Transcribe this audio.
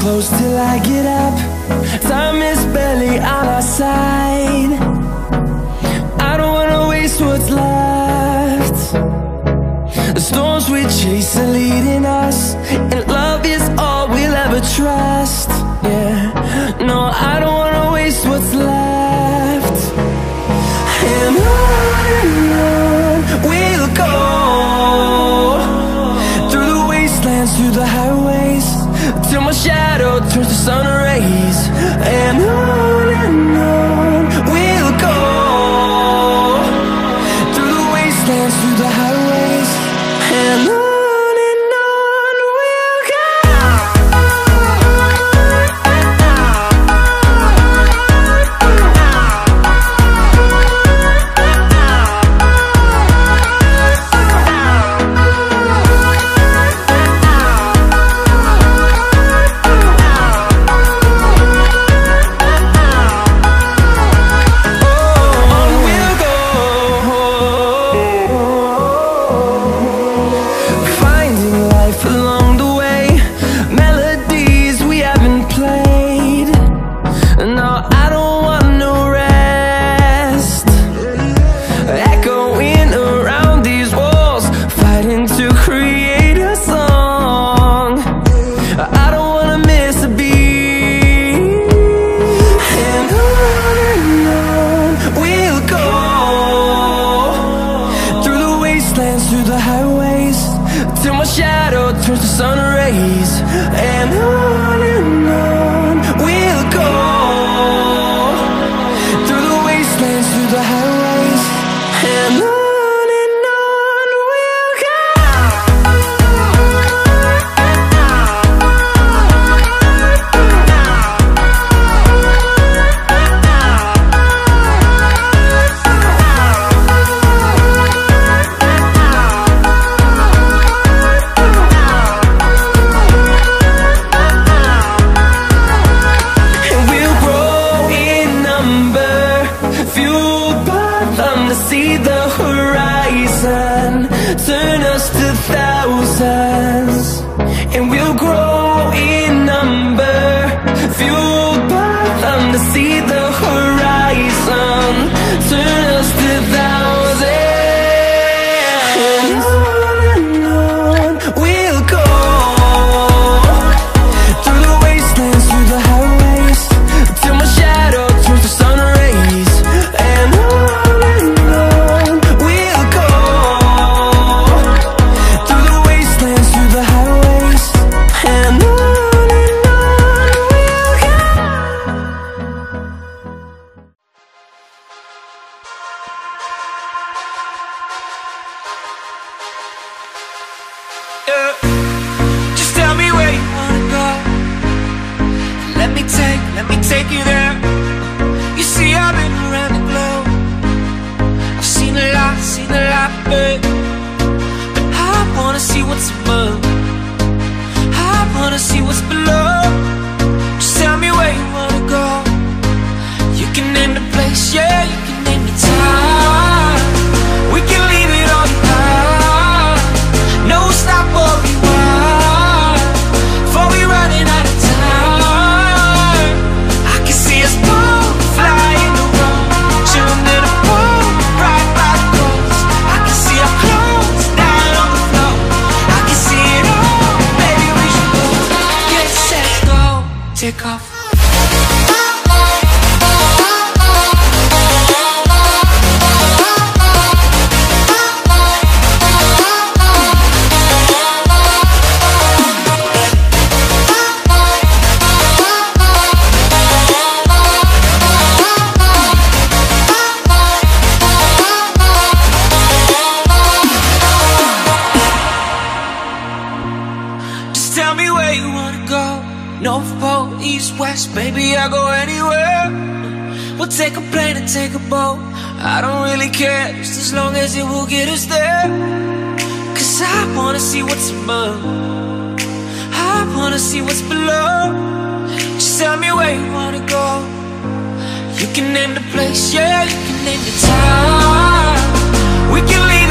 close till I get up. Time is barely on our side. I don't wanna waste what's left. The storms we chase are leading us, and love is all we'll ever trust. Yeah, no, I don't wanna waste what's left. And on we'll go, through the wastelands, through the highways, till my shadow turns to sun rays. And on we'll go, through the wastelands, through the highways, and on. Through the highways, till my shadow turns to sun rays. And on we'll go, through the wastelands, through the highways, and on. See the horizon turn us to thousands, and we'll grow in number, fueled by them. To see the horizon turn us to thousands, and on we'll go, through the wastelands, through the highways, till my shadow turns to sun rays. And just tell me where you wanna go. Let me take you there. You see, I've been around the globe. I've seen a lot, babe. But I wanna see what's above. I wanna see what's below. Just tell me where you wanna go. You can name the place, yeah, you can name the time. We can leave it on the line. No stop or rewind, before we running out of time. I can see us both flying around, chilling in a boat right by the coast. I can see our clothes down on the floor. I can see it all, baby, we should go. Get set, go, take off. Tell me where you wanna go. North Pole, East, West, baby, I'll go anywhere. We'll take a plane and take a boat, I don't really care, just as long as it will get us there. Cause I wanna see what's above, I wanna see what's below. Just tell me where you wanna go. You can name the place, yeah, you can name the time. We can leave